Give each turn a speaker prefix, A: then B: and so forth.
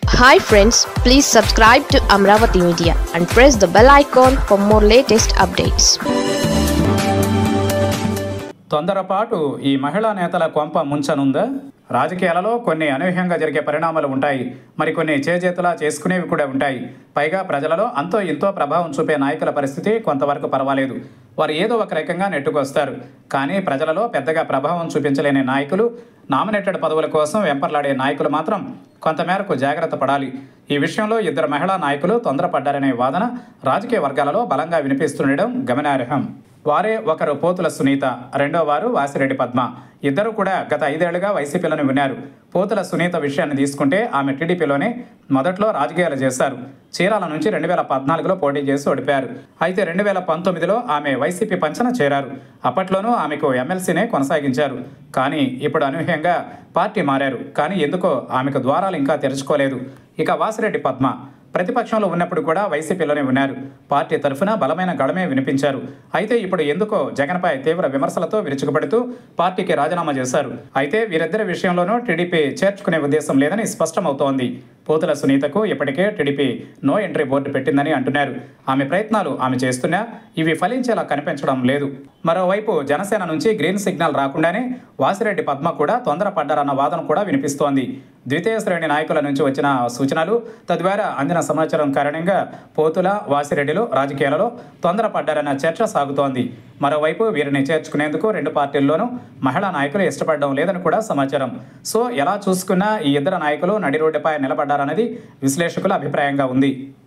A: Hi friends, please subscribe to Amaravathi Media and press the bell icon for more latest updates.
B: తొందరపాటు ఈ మహిళా నేతల కొంప ముంచనుందా? రాజకీయాలలో కొన్ని అనూహ్యంగా జరిగే పరిణామాలు ఉంటాయి, మరికొన్ని చేజేతులా చేసుకునేవి కూడా ఉంటాయి. పైగా ప్రజలలో అంతో ఇంతో ప్రభావం చూపే నాయకుల పరిస్థితి కొంతవరకు పర్వాలేదు. వారు ఏదో ఒక రకంగా నెట్టుకొస్తారు. కానీ ప్రజలలో పెద్దగా ప్రభావం చూపించలేని నాయకులు, నామినేటెడ్ పదవుల కోసం వెంపర్లాడే నాయకులు మాత్రం కొంతమేరకు జాగ్రత్త పడాలి. ఈ విషయంలో ఇద్దరు మహిళా నాయకులు తొందరపడ్డారనే వాదన రాజకీయ వర్గాలలో బలంగా వినిపిస్తుండడం గమనార్హం. వారే ఒకరు పోతుల సునీత, రెండో వారు వాసిరెడ్డి పద్మ. ఇద్దరు కూడా గత 5 ఏళ్లుగా వైసీపీలోనే ఉన్నారు. పోతుల సునీత విషయాన్ని తీసుకుంటే ఆమె టీడీపీలోనే మొదట్లో రాజకీయాలు చేశారు. చీరాల నుంచి 2014లో పోటీ చేసి ఓడిపారు. అయితే 2019లో ఆమె వైసీపీ పంచన చేరారు. అప్పట్లోనూ ఆమెకు ఎమ్మెల్సీనే కొనసాగించారు. కానీ ఇప్పుడు అనూహ్యంగా పార్టీ మారారు. కానీ ఎందుకో ఆమెకు ద్వారాలు ఇంకా తెరుచుకోలేదు. ఇక వాసిరెడ్డి పద్మ ప్రతిపక్షంలో ఉన్నప్పుడు కూడా వైసీపీలోనే ఉన్నారు. పార్టీ తరఫున బలమైన గళమే వినిపించారు. అయితే ఇప్పుడు ఎందుకో జగన్పై తీవ్ర విమర్శలతో విరుచుకుపడుతూ పార్టీకి రాజీనామా చేశారు. అయితే వీరిద్దరి విషయంలోనూ టీడీపీ చేర్చుకునే ఉద్దేశం లేదని స్పష్టమవుతోంది. పోతుల సునీతకు ఇప్పటికే టీడీపీ నో ఎంట్రీ బోర్డు పెట్టిందని అంటున్నారు. ఆమె ప్రయత్నాలు ఆమె చేస్తున్నా ఇవి ఫలించేలా కనిపించడం లేదు. మరోవైపు జనసేన నుంచి గ్రీన్ సిగ్నల్ రాకుండానే వాసిరెడ్డి పద్మ కూడా తొందరపడ్డారన్న వాదన కూడా వినిపిస్తోంది. ద్వితీయ శ్రేణి నాయకుల నుంచి వచ్చిన సూచనలు, తద్వారా అందిన సమాచారం కారణంగా పోతుల, వాసిరెడ్డిలు రాజకీయాలలో తొందరపడ్డారన్న చర్చ సాగుతోంది. మరోవైపు వీరిని చేర్చుకునేందుకు 2 పార్టీల్లోనూ మహిళా నాయకులు ఇష్టపడడం లేదని కూడా సమాచారం. సో ఎలా చూసుకున్నా ఈ ఇద్దరు నాయకులు నడి రోడ్డుపై నిలబడ్డారన్నది విశ్లేషకుల అభిప్రాయంగా ఉంది.